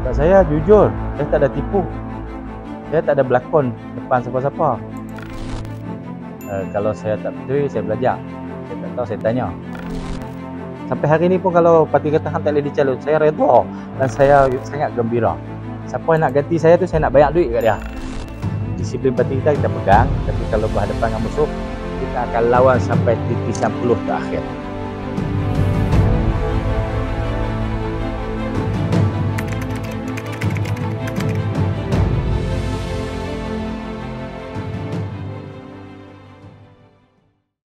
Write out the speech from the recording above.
Kat saya jujur, saya tak ada tipu. Saya tak ada berlakon depan siapa-siapa. Kalau saya tak betul, saya belajar. Saya tak tahu, saya tanya. Sampai hari ni pun kalau parti kata hang tak boleh dicalon, saya redha dan saya sangat gembira. Siapa yang nak ganti saya tu, saya nak banyak duit kat dia. Disiplin parti kita pegang, tapi kalau berhadapan dengan musuh, kita akan lawan sampai titik 90 ke akhir.